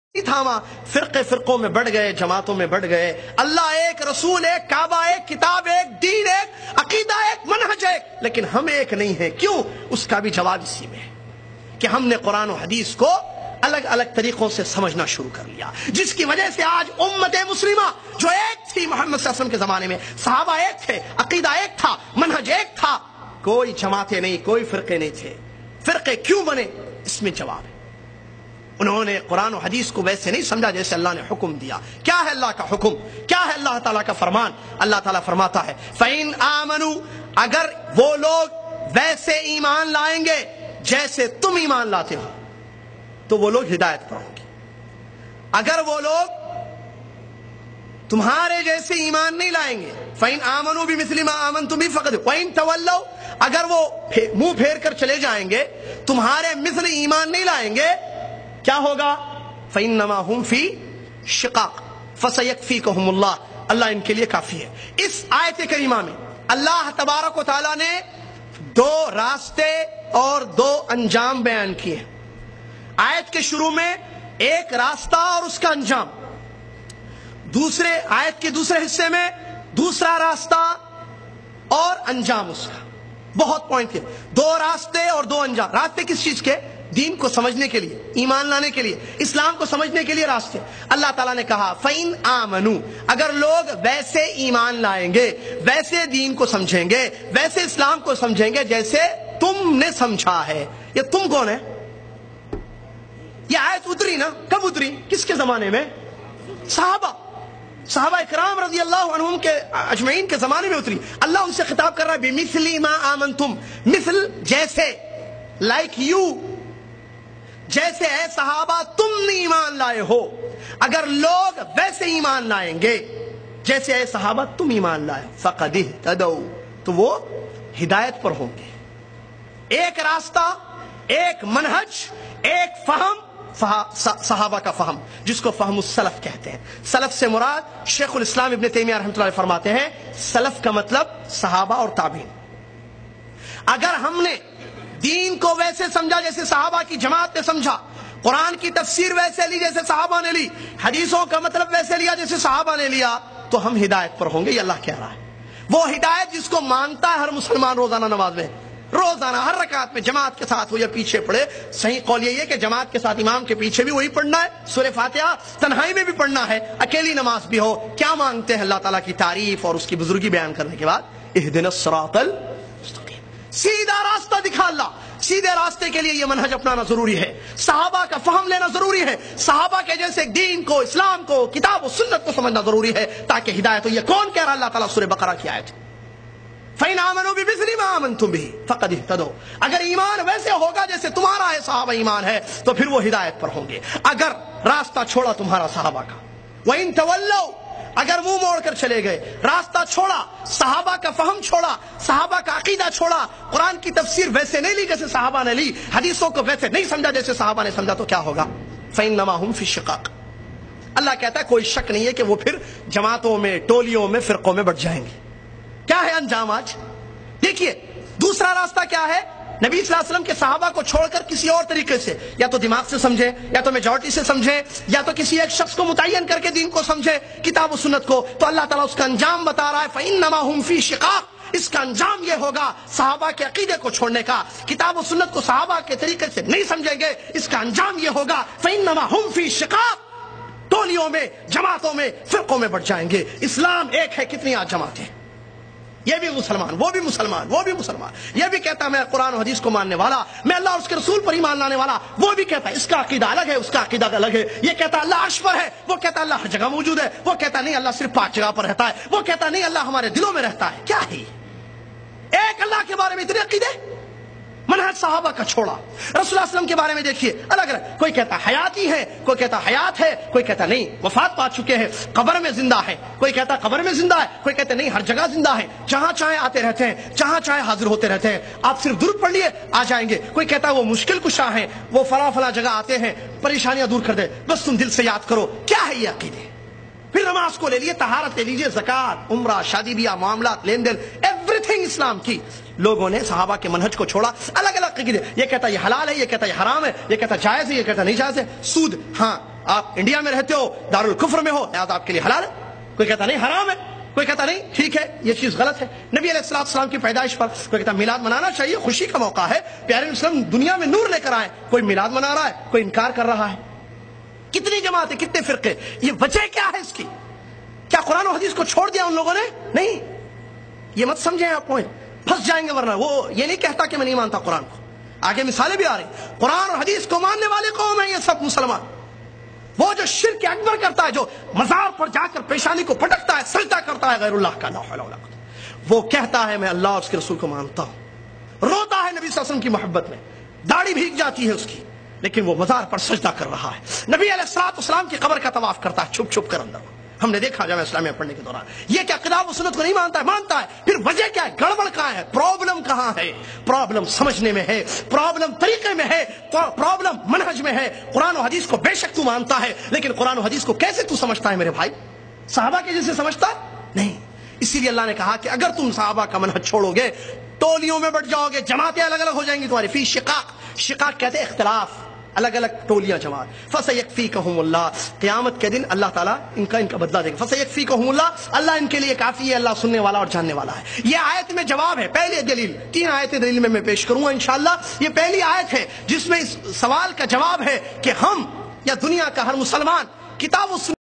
تھاما، فرقے فرقوں میں بڑھ گئے، جماعتوں میں بڑھ گئے۔ اللہ ایک، رسول ایک، کعبہ ایک، کتاب ایک، دین ایک، عقیدہ ایک، منہج ایک، لیکن ہم ایک نہیں ہیں۔ کیوں؟ اس کا بھی جواب اسی میں ہے کہ ہم نے قرآن و حدیث کو الگ الگ طریقوں سے سمجھنا شروع کر لیا، جس کی وجہ سے آج امت مسلمہ جو ایک تھی محمد صلی اللہ علیہ وسلم کے زمانے میں، صحابہ ایک تھے، عقیدہ ایک تھا، منہج ایک تھا، کوئی جماعتیں نہیں، کوئی فرقے نہیں تھے۔ فرقے کیوں بنے؟ اس میں جواب ہے۔ انہوں نے قرآن و حدیث کو ویسے نہیں سمجھا جیسے اللہ نے حکم دیا۔ کیا ہے اللہ کا حکم؟ کیا ہے اللہ تعالیٰ کا فرمان؟ اللہ تعالیٰ فرماتا ہے فَإِنْ آمَنُوا، اگر وہ لوگ ویسے ایمان لائیں گے جیسے تم ایمان لاتے ہو تو وہ لوگ ہدایت پر ہوں گے۔ اگر وہ لوگ تمہارے جیسے ایمان نہیں لائیں گے، فَإِنْ آمَنُوا بِمِثْلِ مَا آمَنْتُمْ بِهِ فَقَدْ وَإِنْ تَوَلَّوْا، اگر وہ منہ پھیر کر چلے جائیں گے، تمہارے مثل ایمان نہیں لائیں گے، کیا ہوگا؟ فَإِنَّمَا هُمْ فِي شِقَاقٍ فَسَيَكْفِيكَهُمُ اللَّهُ، اللہ ان کے لیے کافی ہے۔ اس آیت کریمہ میں اللہ تبارک و تعالیٰ نے دو راستے اور دو انجام بیان کیے ہیں۔ آیت کے شروع میں ایک راستہ اور اس کا انجام، دوسرے آیت کے دوسرے حصے میں دوسرا راستہ اور انجام اس کا۔ بہت پوائنٹ ہے، دو راستے اور دو انجام۔ راستے کس چیز کے؟ دین کو سمجھنے کے لیے، ایمان لانے کے لیے، اسلام کو سمجھنے کے لیے راستے۔ اللہ تعالیٰ نے کہا فَإِنْ آمَنُوا، اگر لوگ ویسے ایمان لائیں گے، ویسے دین کو سمجھیں گے، ویسے اسلام کو سمجھیں گے جیسے تم نے سمجھا ہے۔ یہ تم کون ہے؟ یہ آیت اتری نا، کب اتری؟ کس کے زمانے میں؟ صحابہ اکرام رضی اللہ عنہم کے اجمعین کے زمانے میں اتری۔ اللہ ان سے خطاب کر رہا ہے بِمِثْلِ مَا آمَنْتُمْ، مثل جیسے، لائک یو، جیسے اے صحابہ تم نے ایمان لائے ہو۔ اگر لوگ ویسے ایمان لائیں گے جیسے اے صحابہ تم ایمان لائے، فَقَدِ اهْتَدَوْا، تو وہ ہدایت پر ہوں گے۔ ایک راستہ، ایک منہج، ایک فہم، صحابہ کا فہم، جس کو فہم السلف کہتے ہیں۔ سلف سے مراد شیخ الاسلام ابن تیمیہ رحمۃ اللہ علیہ فرماتے ہیں سلف کا مطلب صحابہ اور تابعین۔ اگر ہم نے دین کو ویسے سمجھا جیسے صحابہ کی جماعت نے سمجھا، قرآن کی تفسیر ویسے لی جیسے صحابہ نے لی، حدیثوں کا مطلب ویسے لیا جیسے صحابہ نے لیا، تو ہم ہدایت پر ہوں گے۔ یہ اللہ کہہ رہا ہے۔ وہ ہدایت جس کو مانتا ہے ہر مسلمان روزانہ نماز میں، روزانہ ہر رکعت میں، جماعت کے ساتھ ہو یا پیچھے پڑھے۔ صحیح قول یہ ہے کہ جماعت کے ساتھ امام کے پیچھے بھی وہی پڑھنا ہے، سورہ فاتحہ تنہائی میں بھی پڑھنا ہے، اکیلی نماز بھی ہو۔ کیا مانگتے ہیں؟ اللہ تعالیٰ کی تعریف اور اس کی بزرگی بیان کرنے کے بعد اہدنا الصراط المستقیم، سیدھا راستہ دکھا اللہ۔ سیدھے راستے کے لیے یہ منہج اپنانا ضروری ہے، صحابہ کا فہم لینا ضروری ہے، صحابہ کے جیسے دین کو، اسلام کو، کتاب و سنت کو سمجھنا ضروری ہے تاکہ ہدایت ہو۔ یہ کون کہہ رہا؟ اللہ تعالیٰ سورہ بقرہ کی آیت ہے فَإِنْ آمَنُوا بِمِثْلِ مَا آمَنْتُمْ بِهِ فَقَدِ اهْتَدَوْا، اگر ایمان ویسے ہوگا جیسے تمہارا ہے، صحابہ ایمان ہے، تو پھر وہ ہدایت پر ہوں گے۔ اگر راستہ چھوڑا تمہارا صحابہ کا، وَإِنْ تَوَلَّوْا، اگر منہ موڑ کر چلے گئے، راستہ چھوڑا، صحابہ کا فہم چھوڑا، صحابہ کا عقیدہ چھوڑا، قرآن کی تفسیر ویسے نہیں لی جیسے صحابہ نے لی، حدیثوں کو ویسے نہیں سمجھا جیسے صحابہ نے سمجھا، تو کیا ہوگا؟ فَإِنَّمَا هُمْ فِي شِقَاقٍ، اللہ کہتا ہے کوئی شک نہیں ہے کہ وہ پھر جماعتوں میں، ٹولیوں میں، فرقوں میں بٹ جائیں گے۔ کیا ہے انجام آج؟ دیکھیے دوسرا راستہ کیا ہے؟ نبی صلی اللہ علیہ وسلم کے صحابہ کو چھوڑ کر کسی اور طریقے سے، یا تو دماغ سے سمجھے، یا تو میجورٹی سے سمجھے، یا تو کسی ایک شخص کو متعین کر کے دین کو سمجھے، کتاب و سنت کو، تو اللہ تعالیٰ اس کا انجام بتا رہا ہے فَإِنَّمَا هُمْ فِي شِقَاقٍ، اس کا انجام یہ ہوگا صحابہ کے عقیدے کو چھوڑنے کا، کتاب و سنت کو صحابہ کے طریقے سے نہیں سمجھیں گے، اس کا انجام یہ ہوگا فَإِنَّمَا هُمْ فِي شِقَاقٍ، ٹولیوں میں، جماعتوں میں، فرقوں میں بٹ جائیں گے۔ اسلام ایک ہے، کتنی آج جماعتیں، یہ بھی مسلمان، وہ بھی مسلمان، وہ بھی مسلمان، یہ بھی کہتا ہے میں قرآن و حدیث کو ماننے والا، میں اللہ اور اس کے رسول پر ایمان لانے والا، وہ بھی کہتا ہے اس کا عقیدہ الگ ہے، اس کا عقیدہ الگ ہے، یہ کہتا ہے اللہ عرش پر ہے، وہ کہتا ہے اللہ ہر جگہ موجود ہے، وہ کہتا نہیں اللہ صرف 5 جگہ پر رہتا ہے، وہ کہتا نہیں اللہ ہمارے دلوں میں رہتا ہے۔ کیا ہے ایک اللہ کے بارے میں اتنے عقیدے؟ منہج صحابہ کا چھوڑا۔ رسول اللہ صلی اللہ علیہ وسلم کے بارے میں دیکھیے الگ الگ، کوئی کہتا حیاتی ہے، کوئی کہتا حیات ہے، کوئی کہتا نہیں وفات پا چکے ہیں، قبر میں زندہ ہے، کوئی کہتا قبر میں زندہ ہے، کوئی کہتا نہیں ہر جگہ زندہ ہے، جہاں چاہے آتے رہتے ہیں، جہاں چاہے حاضر ہوتے رہتے ہیں، آپ صرف درود پڑھ لیے آ جائیں گے، کوئی کہتا وہ مشکل کشا ہیں، وہ فلاں فلاں جگہ آتے ہیں پریشانیاں دور کر دے، بس تم دل سے یاد کرو۔ کیا ہے یہ عقیدے؟ پھر نماز کو لے لیے، طہارت لے لیجیے، زکوٰۃ، عمرہ، شادی بیاہ، معاملات، لین دین، ایوری تھنگ اسلام کی۔ لوگوں نے صحابہ کے منہج کو چھوڑا، الگ الگ عقیدے، یہ کہتا یہ حلال ہے، یہ کہتا یہ حرام ہے، یہ کہتا جائز ہے، یہ کہتا نہیں جائز ہے۔ سود، ہاں آپ انڈیا میں رہتے ہو، دارالکفر میں ہو، لہٰذا آپ کے لیے حلال ہے، کوئی کہتا نہیں حرام ہے، کوئی کہتا نہیں ٹھیک ہے یہ چیز غلط ہے۔ نبی علیہ السلام کی پیدائش پر کوئی کہتا میلاد منانا چاہیے، خوشی کا موقع ہے، پیارے وسلم دنیا میں نور لے کر آئے، کوئی میلاد منا رہا ہے، کوئی انکار کر رہا ہے۔ کتنی جماعتیں، کتنے فرقے، یہ وجہ کیا ہے اس کی؟ کیا قرآن و حدیث کو چھوڑ دیا ان لوگوں نے؟ نہیں، یہ مت سمجھیں آپ پوائنٹ، پھنس جائیں گے، ورنہ وہ یہ نہیں کہتا کہ میں نہیں مانتا قرآن کو، آگے مثالیں بھی آ رہی، قرآن اور حدیث کو ماننے والے قوم ہیں یہ سب مسلمان۔ وہ جو شرک اکبر کرتا ہے، جو مزار پر جا کر پیشانی کو پٹکتا ہے، سجدہ کرتا ہے غیر اللہ کا، لا حول ولا قوت، وہ کہتا ہے میں اللہ اور اس کے رسول کو مانتا ہوں، روتا ہے نبی صلی اللہ علیہ وسلم کی محبت میں، داڑھی بھیگ جاتی ہے اس کی، لیکن وہ مزار پر سجدہ کر رہا ہے، نبی علیہ السلام کی قبر کا طواف کرتا ہے چھپ چھپ کر اندر، ہم نے دیکھا جامعہ اسلامیہ پڑھنے کے دوران۔ یہ کیا کتاب و سنت کو نہیں مانتا ہے؟ مانتا ہے، پھر وجہ کیا ہے؟ گڑبڑ کہاں ہے؟ پرابلم کہاں ہے؟ پرابلم سمجھنے میں ہے، پرابلم طریقے میں ہے، پرابلم منہج میں ہے۔ قرآن و حدیث کو بے شک تو مانتا ہے، لیکن قرآن و حدیث کو کیسے تو سمجھتا ہے میرے بھائی؟ صحابہ کے جیسے سمجھتا نہیں۔ اسی لیے اللہ نے کہا کہ اگر تم صحابہ کا منہج چھوڑو گے، ٹولیوں میں بٹ جاؤ گے، جماعتیں الگ الگ ہو جائیں گی تمہاری، فی شقاق، شقاق کہتے ہیں اختلاف، الگ الگ ٹولیاں جماعت۔ فَسَيَكْفِيكَهُمُ اللَّهُ، قیامت کے دن اللہ تعالیٰ ان کا بدلہ دے گا۔ فَسَيَكْفِيكَهُمُ اللَّهُ، اللہ ان کے لیے کافی ہے، اللہ سننے والا اور جاننے والا ہے۔ یہ آیت میں جواب ہے، پہلی دلیل، 3 آیتیں دلیل میں پیش کروں گا انشاءاللہ۔ یہ پہلی آیت ہے جس میں اس سوال کا جواب ہے کہ ہم یا دنیا کا ہر مسلمان کتاب و